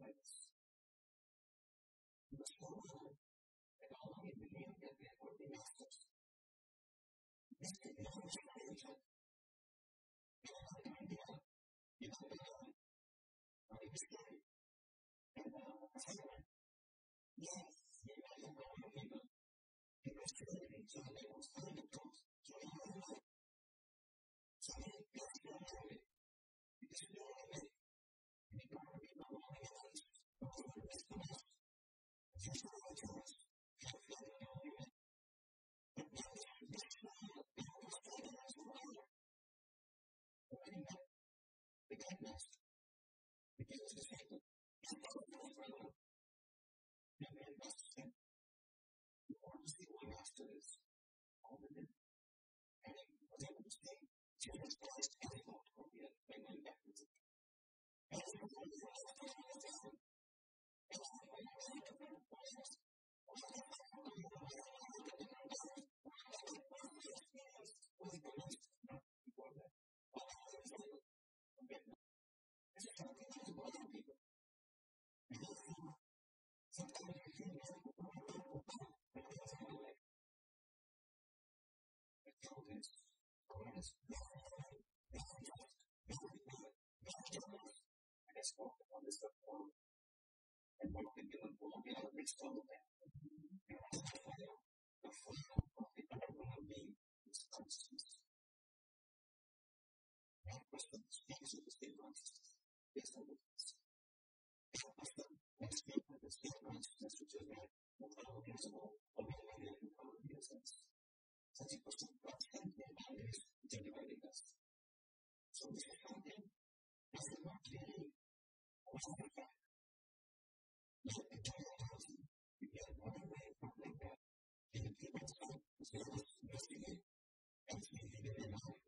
this. The small and all of you believe that they would be masters. This could be a situation. You have an idea. You have an idea. Are you scared? And silent. Yes, you have a lot of people. People are scared, so they will find the truth. So you have a lot. So you have to know it. Because you don't know it. And you don't want to be following it on the rest of us. Just for the choice. Just for the knowing it. But then this people are struggling as well. Opening up the goodness. Because the second. And that's the problem. And then that's the second. You want to see what master is. All the good. And he was able to say, Jesus Christ has not come yet. And then that was it. And so when you have to come down, and so when you have to come down, I spoke on this before, and what we do will be able to restore that. And the fire of the underworld being is constant. That was the speech of the state consciousness. Yes, I would say. That was the next speech of the state consciousness, which is that the total visible of the negative and total business. Such a person constant in boundaries which are dividing us. So this is something that is not really one fact. Yet the total housing, you get one way from like that. And the people start to service, investigate, and see if they are not.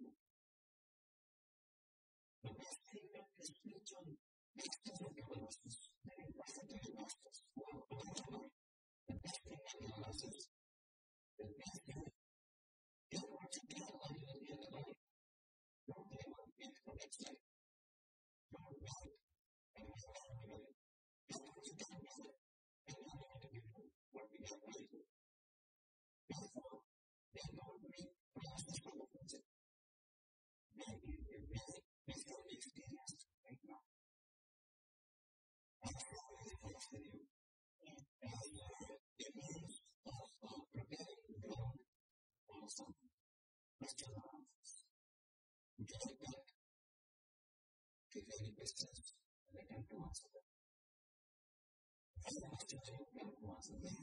The best thing that is spiritual masters of the world is that in present-day masters who are all the best thing that there is the best thing. Don't want to get on to the end of life. Don't get on into the next life. Don't wait and wait and wait. Don't want to get on it and not want to do what we have right to. Therefore, they don't read process of the project. Maybe it really is going to be experienced right now. I'm sorry to ask you. And it means also preparing the ground for something. Mr. Lawrence, would you like that? If any questions, and I can answer them. I want to know what to answer them.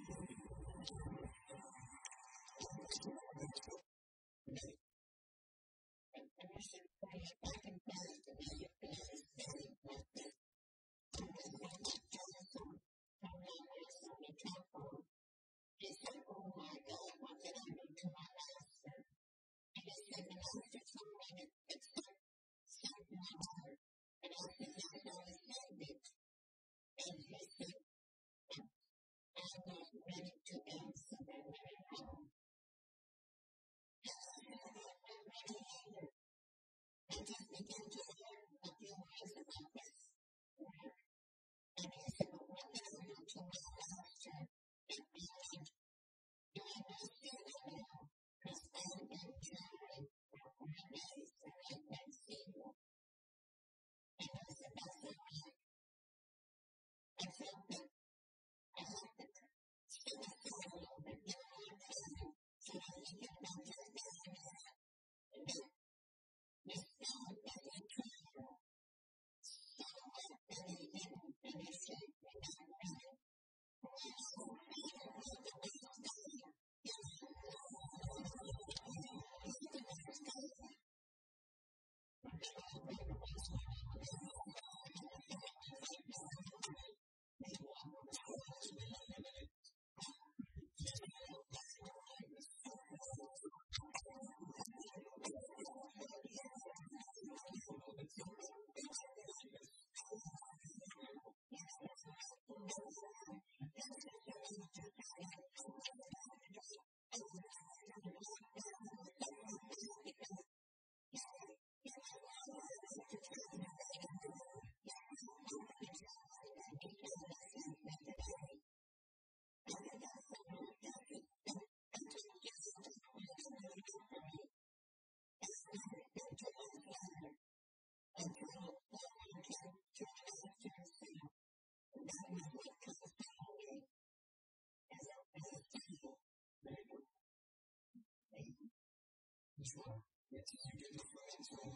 And I should put it back in place to make it feel is very important. And then when that telephone from that last on the telephone, he said, oh my God, what did I do to my master? And he said, the master told me to accept something more. And I said, yes, I was saying it. And he said, I'm not ready to answer that right now. And I said, I'm not ready either. I just began to learn a few words about this work. And he said, but what did I do to my master? And I said, do I must do that now? Because I'm enjoying what my days and I can see you. And I said, that's all right. I felt that I had to Ishwar. Yes, you get the friends of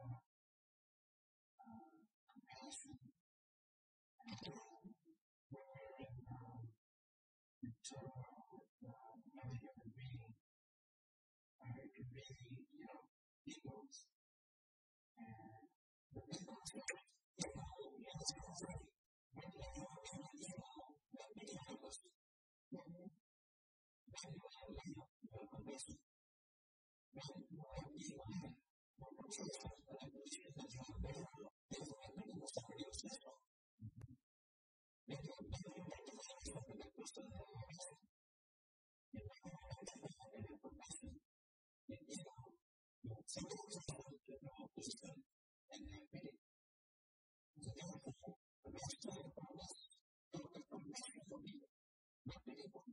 compassion and where in turmoil of a human being, it could be, egos. And the egos are, yes, that's right. When you have an ego, that many of us, then you have a lesson. Then you have ego. What was your sense of that position that you have there? There's a little bit of somebody else special. Then you have that definition of the person that you have. You have that information. You know, somebody else has to know a person and have meaning. So therefore, the best time for us to get compassion for people, not many people.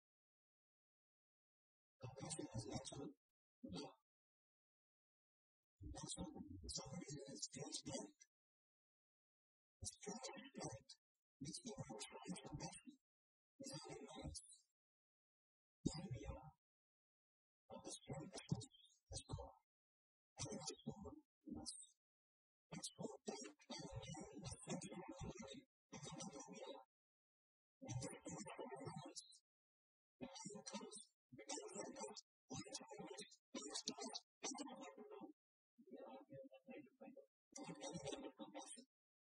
Compassion is absolute love. That's what somebody says, feels dead. It's feeling dead. It's the whole time compassion. It's how it knows. The idea of the strength is God. And it's God in us. It's God that the center of the body is another will. And therefore, our lives, the life comes because of God. Life always is God. And I don't want to know. Compassion.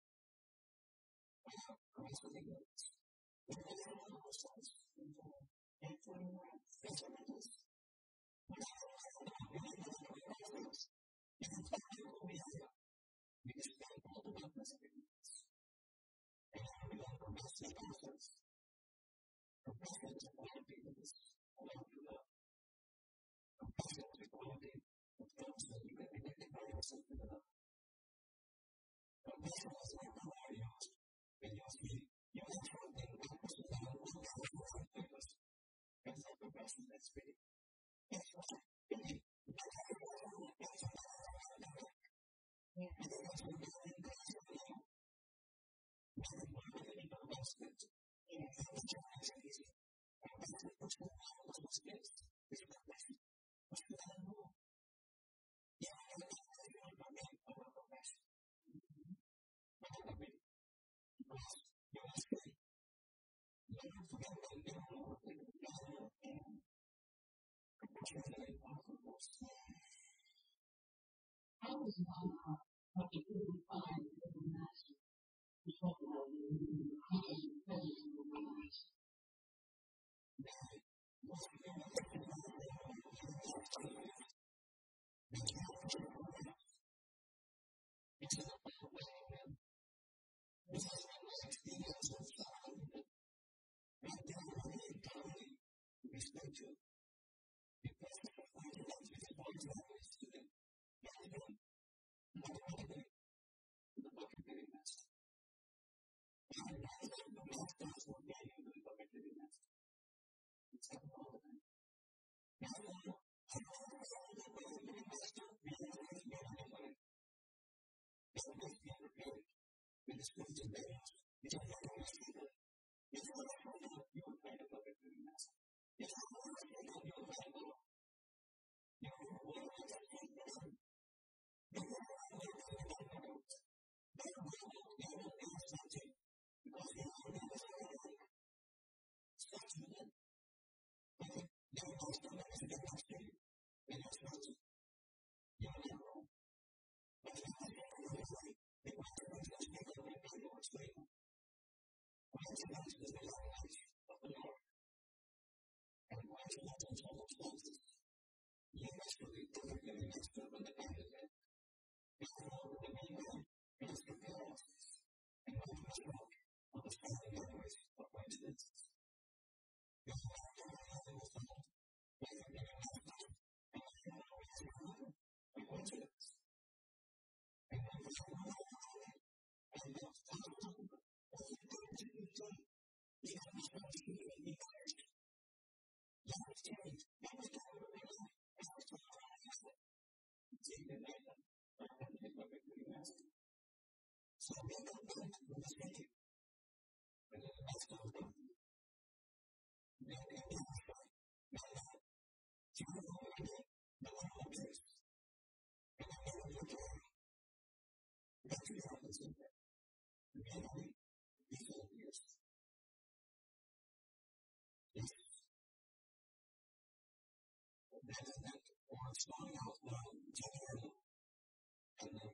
Christ the goodness. When we have ourselves and for our faithfulness, we have ourselves and we have because we have all the goodness of goodness. And we have compassion of ourselves. Compassion is a quality that is allowed to love. Compassion is a quality that comes when you can be connected by yourself to love. Compassion is not the values when you see you have something that was not one purpose. That's not compassion, that's pity. It's what pity. That's how you are. That's how you are. And then that's what you're doing. That's what you are. Nothing more than any investment. And that's easy. And that's the person who knows what's best. It's compassion. What's the other rule? You have to make a compassion. Because you must say, never forget that you are Lord and God and compassion is very powerful. How is one of the 35 of the Master to talk about the presence of the lives? Now, most of them are talking about it's about this is what my experience of childhood. And they are really entirely respectful. Because I find that this is one example student. And then, the book of Giving Master. And now that the master is more valuable than the book of Giving Master. It's happened all the time. Now, I don't know how the book of Giving Master realizes what I want. It's almost being prepared. When the scripture bears, it's a lot of people. It's a lot of people you will find a book of Giving Master. It's a lot of people you will find a book. You know, what is that thing for them? They will find a book of Giving Master. They will do something. Because they will do something. Such a thing. Okay? They will do something as a good master. They will do something. You will never know. But if you have a book of Giving they want to know that they will be able to explain. Righteousness is the language of the Lord. And righteousness is all of justice. You must believe that you're giving us to the benefit. Therefore, the main man is the paralysis. And not the stroke of the standing language of righteousness. You have to have the thought that you're giving us to and you know it's your own of righteousness. And when you have no idea, and you have thought of all the things that you've done, you have to start to be encouraged. You have to change. You have to go to the middle. You have to try to have it. See, the night of the book of Giving Master. So we have to go to the city. But in the midst of them, they are not. They're not. You have no idea. No one will do it. in there. Reality is obvious. Yes. That's that or starting out loud to learn and then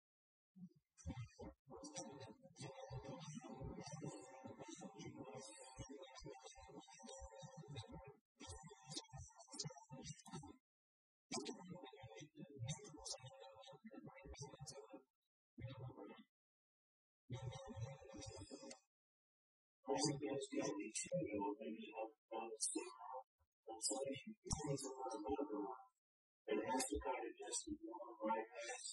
and it has to kind of just be right as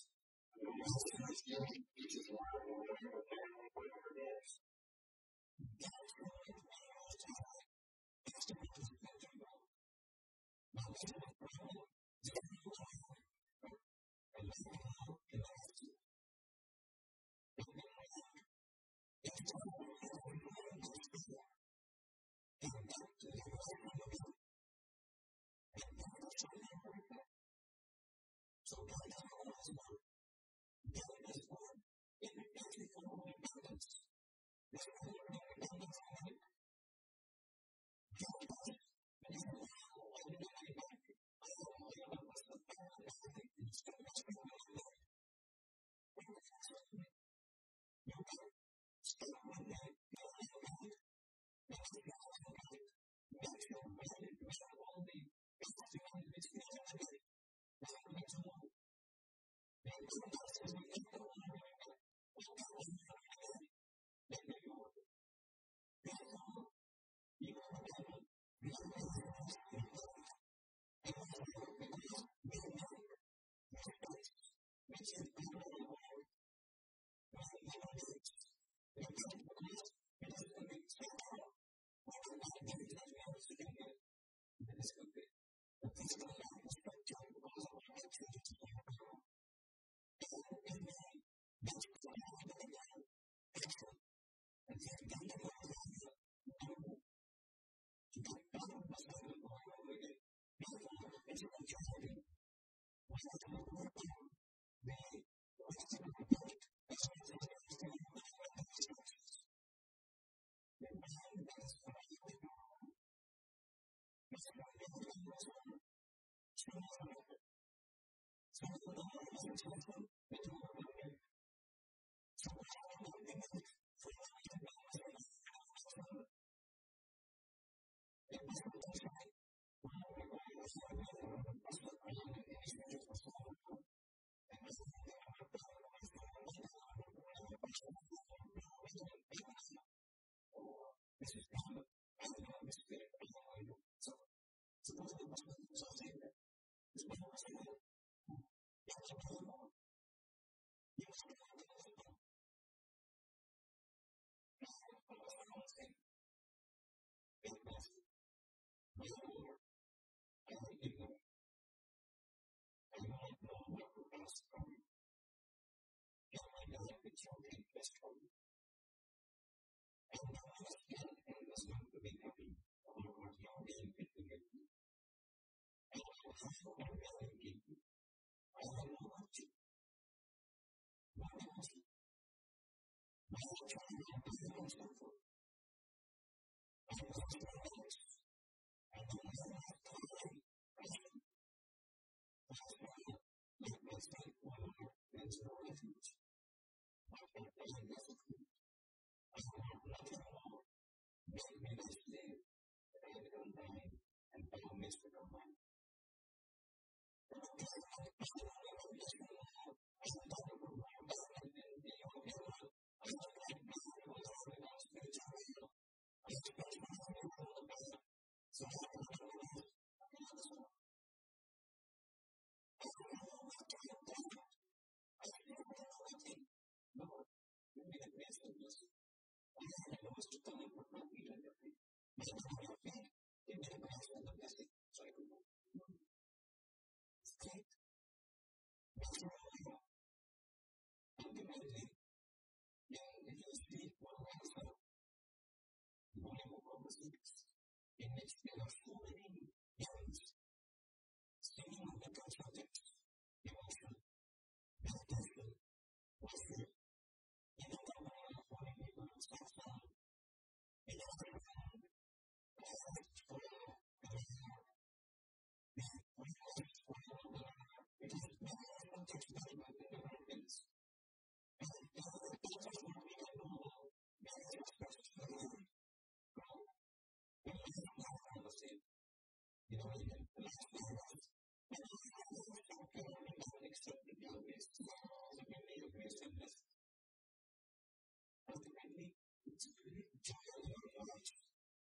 It's a very giant large.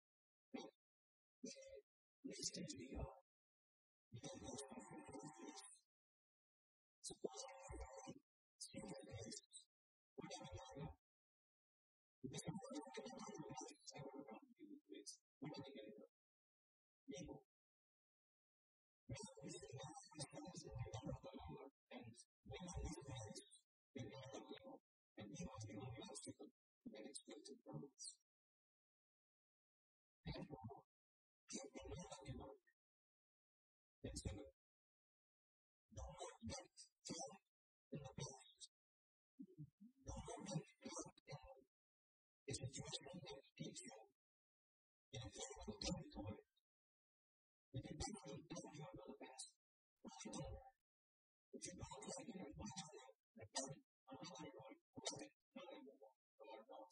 Listen to the God. Suppose it's a situation that keeps you in a physical territory. If you don't know about the past, why don't you? If you don't like it, why don't you? I'm not going to hold it, not anymore, or not.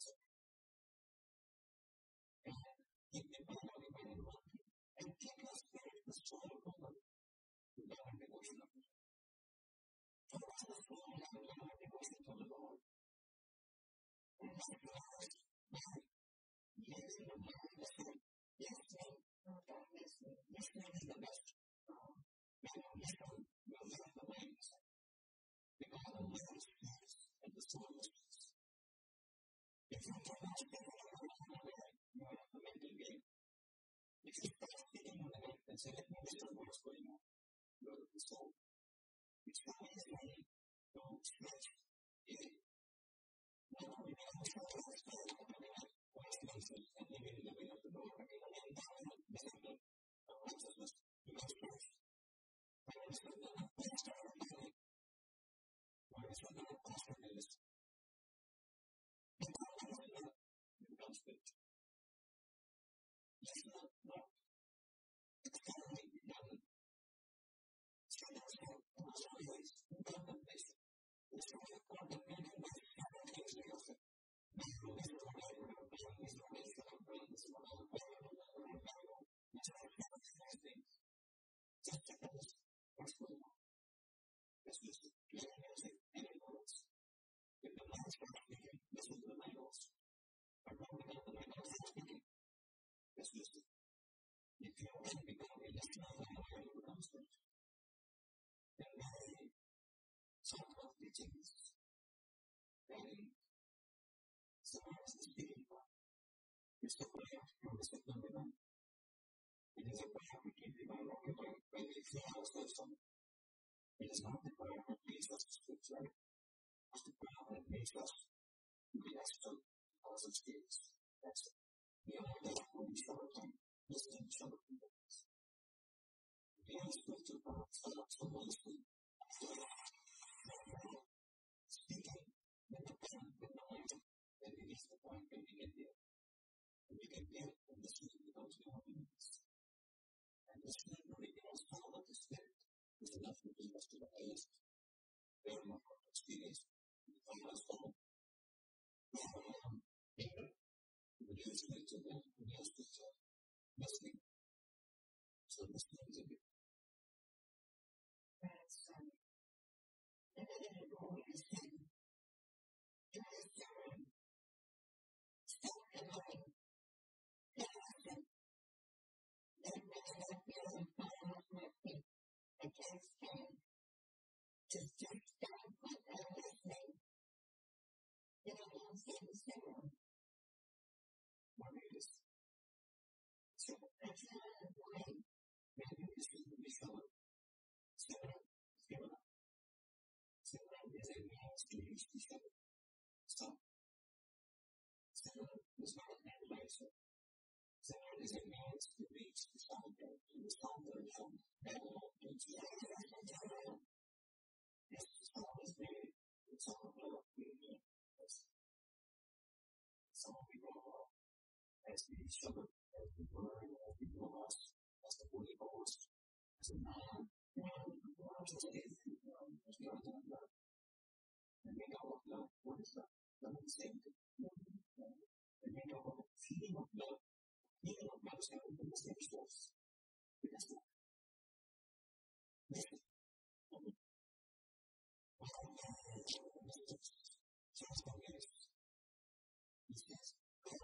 And keep the mind on the way you want to. And keep your spirit the strong over the Lord devotion of it. For us to fall in Lord devotion to the Lord. And not to us, yes, in the mind, yes, this man is the best. This one will have the wings. Because the wings is and the soul is. If you do not speak on the way, you are not the mental game. If you start speaking on the way and say, let me listen to what's going on, you are the soul. Which one is money? No, stretch. Not only can I try to understand what the way and living in the way of the Lord, and environment, discipline, righteousness, righteousness. I understand that the pastor of the family, or I understand that the pastor of the list. The problem is not the conflict. Yes, no. It's currently done. So that's how it was always done that this. It's not a court that made it by the things we also. It's the way of the number one. It is a prayer we keep in our rocket when we feel ourselves on it. It is not the prayer that makes us scripture. It's the prayer that makes us be extra thousand spirits. That's it. We are there when we show up time, listening to show up in the place. We are spiritual power, so honestly, speaking with the pen, with the mind, then it is the point when we get there. And we can get and listen to those who are in this. And listening to the sound of the Spirit is enough to bring us to the highest, very important experience. We find us all. We use scripture, listening. So listening is a big. That's and then it always said, stop and learn. As we show it, as we learn, as we know us, as the Holy Ghost, as a man, as a slave, as we are doing love. And we know of love, what is love? Love is the same thing. And we know of the feeling of love. Feeling of love is coming from the same source. Because love. Listen. He says,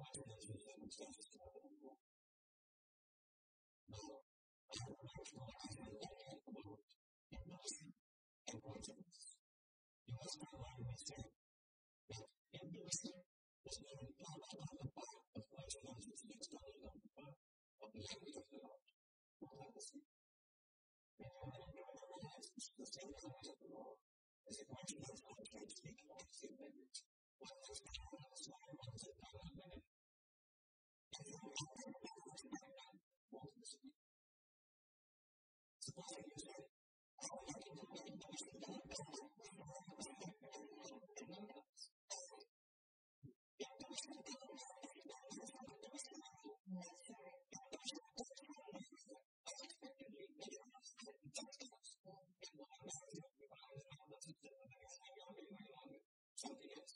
imagination of circumstances to happen anymore. Now, I have rationalized my thinking about intuition and coincidence. You must not mind me saying that intuition is not a part of coincidence, it's not a part of the language of the Lord. What I was saying. And you have to realize it's the same language of the Lord. As a coincidence, I can't speak the same language. One is the one is one, one is a common language. And you have to realize that both the same. Supposing you say, I don't have to do my intuition, then I'm going to do my intuition, and none of us. Intuition doesn't have to be done, there's no intuition at all. That's right. Intuition doesn't have to be done. Unexpectedly, maybe I'm not saying it just does. And when I'm not doing it, when I was not listening to it, I was saying, I'm doing my own something else.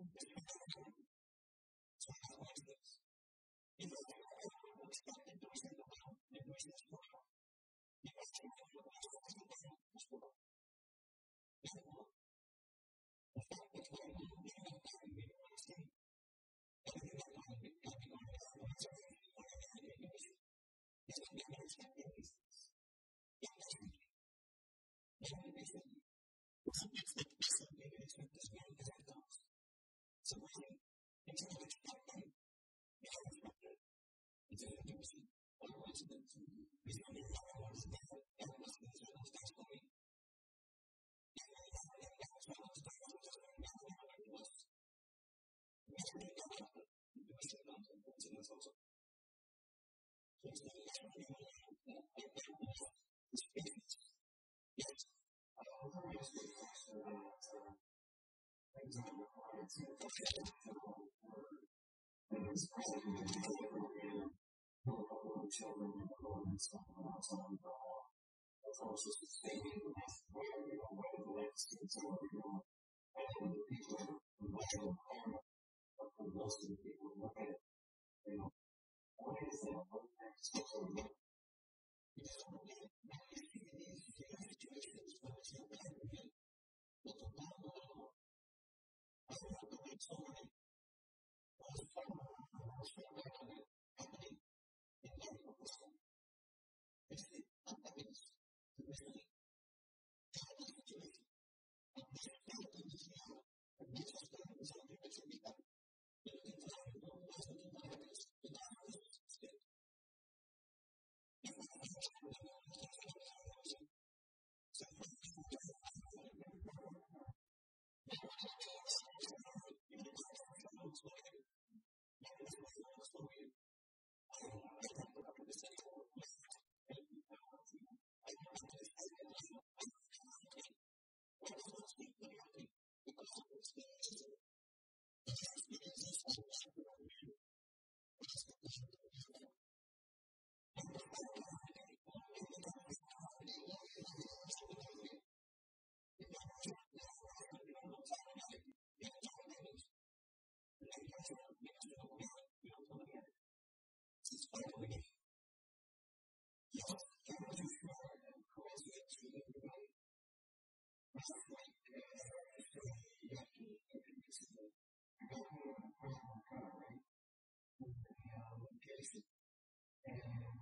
So that's why it's this. You know, I don't expect intuition to come. Intuition is wrong. You must have to do what you're supposed to do. That's wrong. Therefore, the fact that we're not being unkind, we don't understand. Everything that can be done on the earth, or in the intuition, is to be unexpected these things. Intuition. Intuition. Some expect this, some expect this, one as it comes. So really, instead of expecting, we have expected. It's an intuition. Or coincidence. We say, everyone is there, everyone is there, circumstance for me. Everyone is there, circumstance to us. We have to make that happen. Intuition comes and coincidence also. So it's not necessarily the space. Yes. I always say that things are required to and it's present in the program. Children and children's stuff and that's all involved. That's also sustaining where we are, where the legacy and so on. And the people who watch the camera, but for most of the people who look at it, what is that? What is that? Because when you see these situations, when it's not bad for you, but the bottom line, I don't have to wait so many. I was happening. In life of the soul. It's the unhappiness, the misery, the situation. And this is not the issue. And this is not something that should be done. You can find the world as a new happiness, the darkness state. If we have a child, then we have to have a happiness. So if we have a child, then we have to have a happiness. Now, when I tell us, you know, that's the problem for you. Now, that's the problem for you. I don't know what to say for it. I don't know what to say. I don't know what to say. Why does one speak when you're happy? Because of experiences. The experiences of life are real. It is the life of life. And the fact that I can go in the dark and out in the light and the light is the light. If I was not there, I would be able to tell you that you have to have it. And then you have to have it. You don't know yet. It's finally, yes, there was a floor and coincidence within the body. Last night, I was very lucky to be visible. I got home and put on my car, right? With the location. And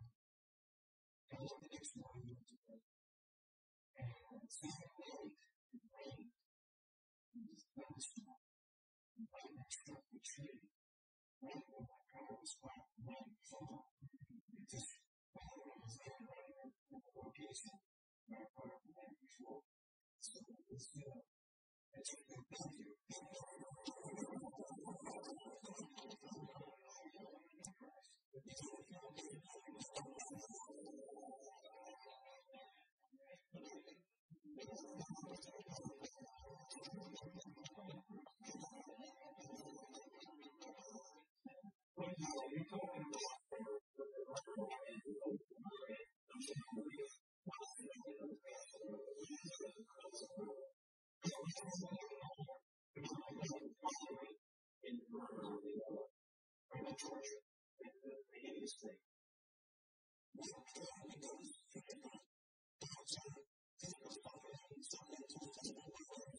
I left the next morning to bed. And Saturday night, it rained. It was thunderstorm. And right next to the tree, right where my car was parked, right before. Just when I was there, right at the location where I parked the night before. So it was, I took that back here.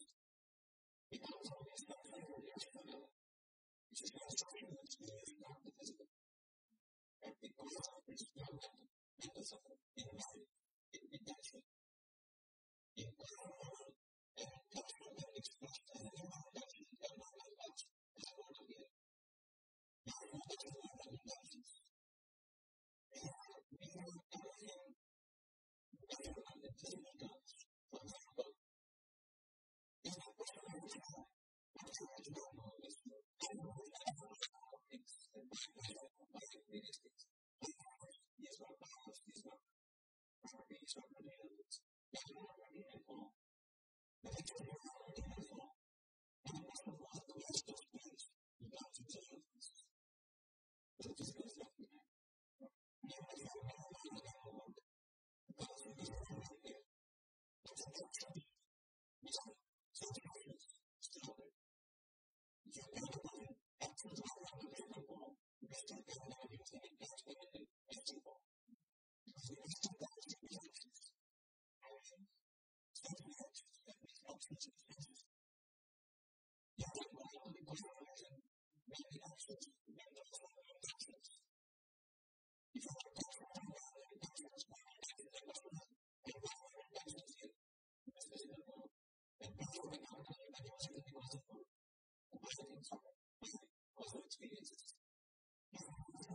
It's just not physical. And because of its development, because of insight, intention, empowerment, and passion that expressed as an intention and not as much as I want to be. Not as much as my intentions. And we know everything better than the physical does. For example, if I put on a job, what is my job on this? I know that I have things and my realistics. These are powers, these are properties, or materials. They are already involved. But it's a reality as well. And it doesn't want the rest of space without the changes. So this goes up to that. There is a reality in the world. Because it is right there. It's a picture. It's a situation. Still there. If you're going to put actions on the visible, you're still going to have using it as visible. Because it is still going to be actions. Actions. Certain actions that make actions expensive. You have to go out and go out and make actions, make those actions. If you want to go out and make actions, make actions, and go out and make actions here. This is the goal. And before we come to it, I want you to be possible. What I think so. Also experiences. And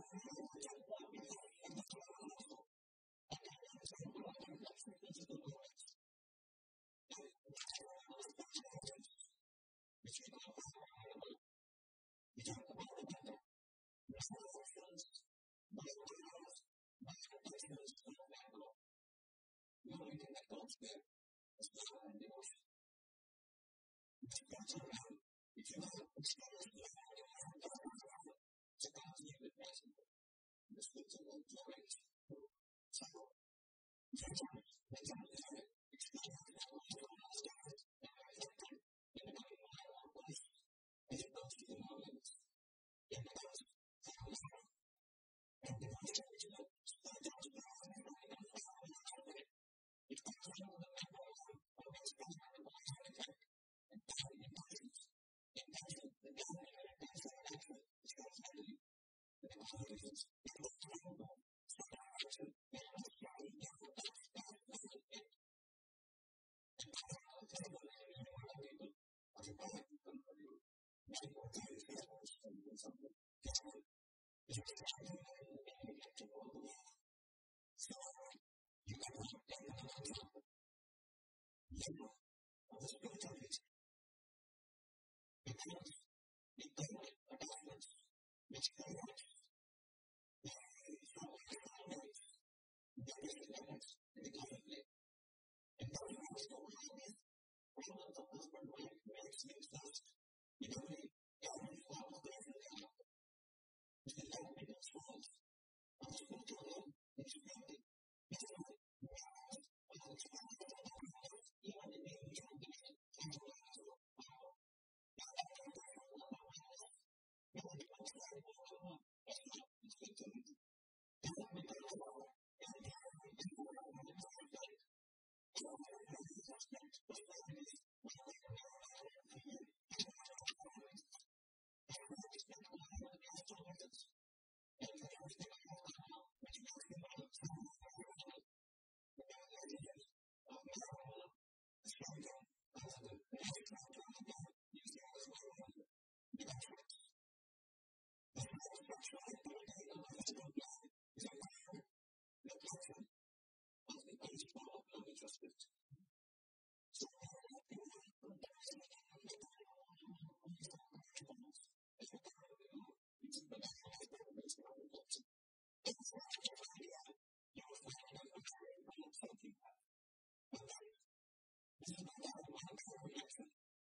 which we call we talk about the better. There's no options, no rules, no intentions, no manual. The only thing that goes there is love and devotion. If you go to them, if you have experience with them, you have to go to them. So God's new advancement. The scripture will flourish. So, sometimes the time is there. Experience that will also understand and reflect it in the coming mile of life as it goes to the moments. It becomes family and devotion which is a spiritual experience and family and it comes from the memory of its family and effect and family intentions. Intention, the family and intention and action is translated in the qualities and the family. So the action and the family is the best family and and powerful physical and animal people are the best people for you. Many more times they have most of them something different. If it's happening and you get to know the world. So you can look at another example. Labor of the spiritual nature. Because the government attachments which create the families, there is a balance in the conflict. And that is the way with problems of husband-wife marriage things first. You don't need every form of different if the love becomes false, of the spiritual love is expanded. It's not marriage or the experience of the life, even the name you don't get it, and the way as well. And that can be from one by one. When it becomes very one by one, that's not instinctivity. And when it becomes more, and the other is more and more instinctive. So when it is aspect of families, when we are married for you, and we are families, and we respect one another as tolerance. And we respect one another, which makes them all family for everyone. The messages of marijuana, the shelter, of the national government, using as well as the benefits. The first sexual activity of the physical plan is a clear reflection of the principle of non-interest. So we are not the one who does anything of the principles as we currently know. It's the benefit of the principle of reflection. If it's not your idea, you will find it a very common thinking path. But then, this is not that one-time reaction.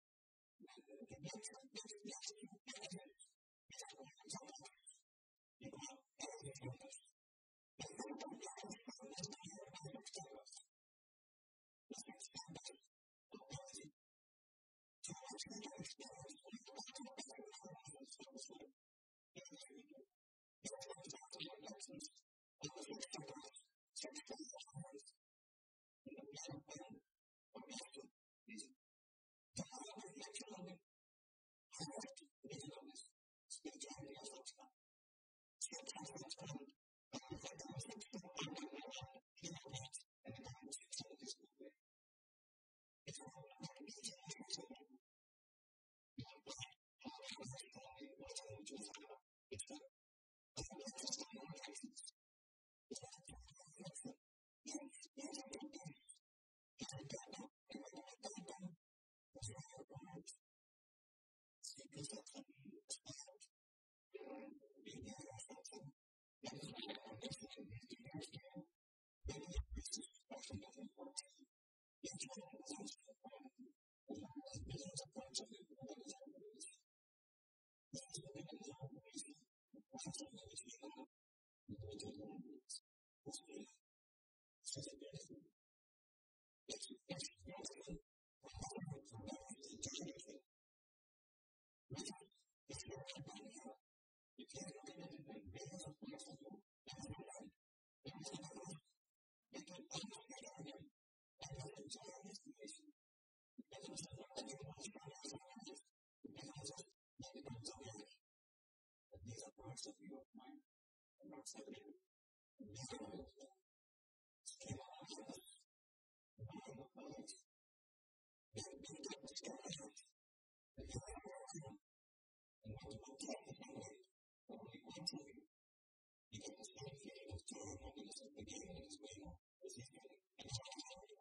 The nature of the attitude benefits is a way of something. You know, everything happens. The third one is the firmness of your benefits to us. This is standard ability to actually experience what you're about to better your emotions of this way. In this region, it comes down to your lessons of the first tempers, sexual hormones, in the blood of pain, or master, reason. To have a reflection on the heart, reason on this, spirituality as well. words. Speakers that can be explained. Being there or something. That is why I'm definitely need to understand. Maybe the priest is actually not important. Each one of those is important. And there's millions of parts of it that is always. This is the beginning of the reason. Why something is being out. Individual words. What's good? Says it anything. It's nothing. From everything to anything. Really, if you're not by now, you can't look at it and millions of parts of you. Everyone. Everyone. You can understand everything. And you enjoy information. And you say, I don't want to try to understand it. Because of maybe not so many. But these are parts of your mind. And not so many. And these are all of them. Came out of us. One of us. They're being able to start out. And you are working. And what you will take the family. Only one to you. You get the same feeling of joy and happiness at the beginning as well as you feel. And it's all